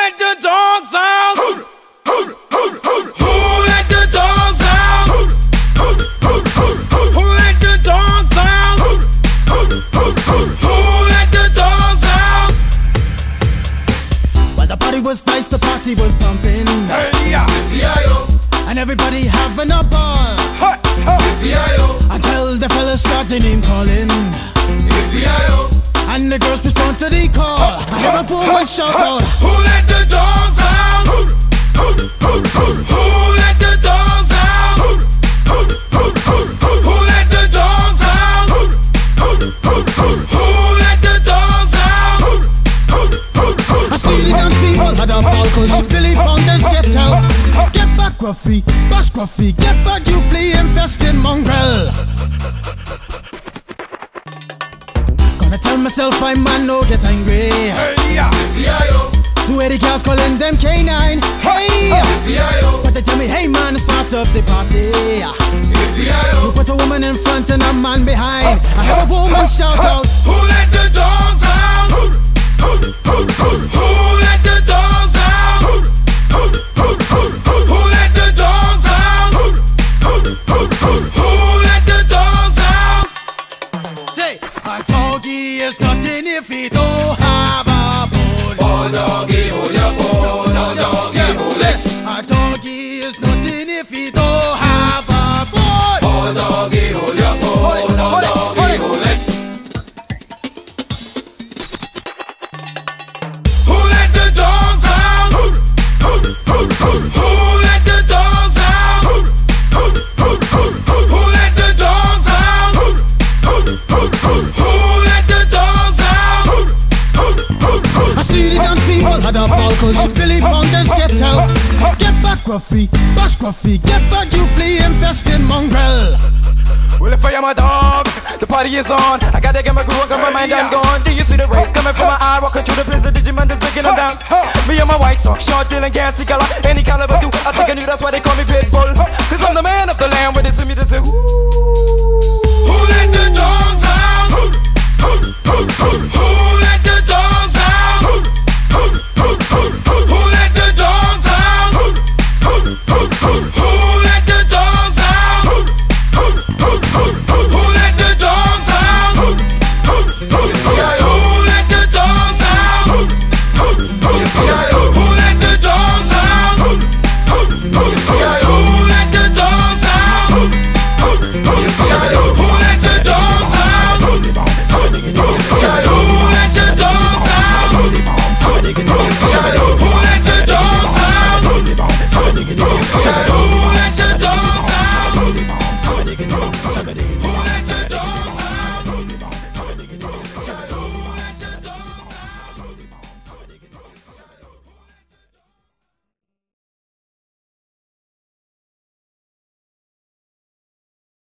let the dogs out? Who let the dogs out? Who let the dogs out? Who let the dogs out? Well, the party was nice, the party was pumping. Hey, yeah. And everybody having a ball. Until the fellas started name calling. And the girls respond to the call. I have a woman shout out. Who let the dogs out? Who let the dogs out? Who let the dogs out? Who let the dogs out? I see the dance people had a ball cause Billy Fountains get out. Get back Gruffy, bash Gruffy, get back you flea infested mongrel. Gonna tell myself I man no get angry. Hey, yeah. 280 cows calling them K9. Hey, but they tell me hey man it's part of the party. You put a woman in front and a man behind. I have a woman shout out. Who let the dogs out? Who let the dogs out? Who let the dogs out? Who let the dogs out? Say, a doggy is nothing if he don't have a bone. Oh doggy, hold your bone. Oh doggy, hold it. A doggy is nothing if he don't have a bone. Oh doggy, hold your bone. Oh doggy, hold it. Who let the dogs out? Who let the dogs out? Who let the dogs out? Who let the dogs out? I see the dance people had a ball cause Billy Fountains get out. Get back Gruffy, bash Gruffy, get back you flea infested mongrel. Well, if I am a dog, the party is on. I gotta get my groove on, got my mind, I'm gone. Do you see the rays coming from my eye? Walking through the prison, Digimon is breaking them down. Me and my white talk, short, dealing, gassy color. Any caliber do, I think I knew that's why they call me Pitbull. Cause I'm the man of the land, with it to me to do. Who let the dogs out?